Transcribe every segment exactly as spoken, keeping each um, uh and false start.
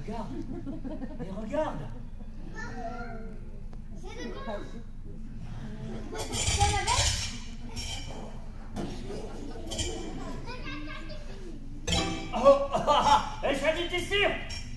regarde. Mais regarde. Oh, oh, oh, oh. J'en étais sûr.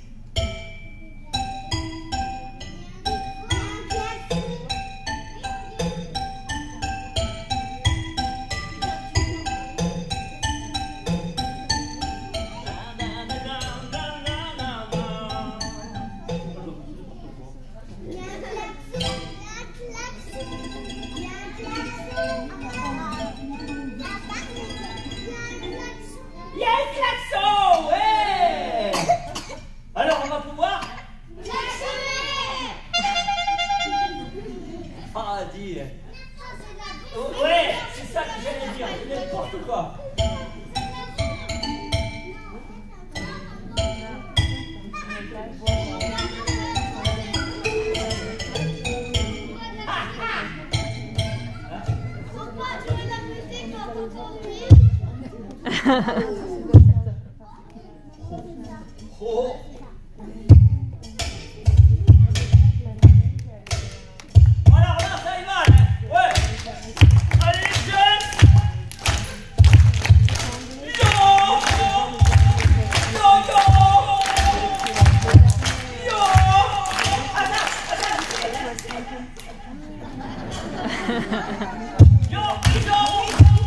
Ouais, c'est ça que j'allais dire, n'importe quoi. Oh. Voilà, voilà, ça y va, là. Ouais. Allez, les jeunes. Yo. Yo, yo. Yo. Attends, attends. Yo, ils ont.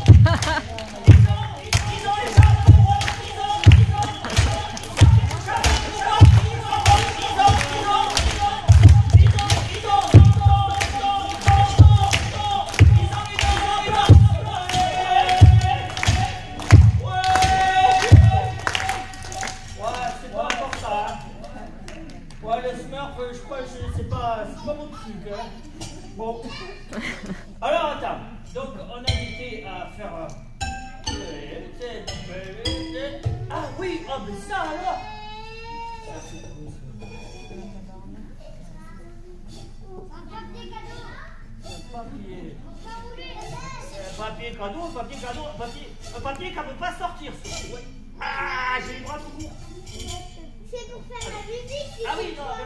Je crois que c'est pas, pas mon truc. Hein. Bon. Alors attends. Donc on a été à faire. Ah oui, ah mais ça alors. Papier. Papier cadeau, papier cadeau, papier, un papier qui ne peut pas sortir. Ah, j'ai les bras tout courts. C'est pour faire la musique. Ah oui, non.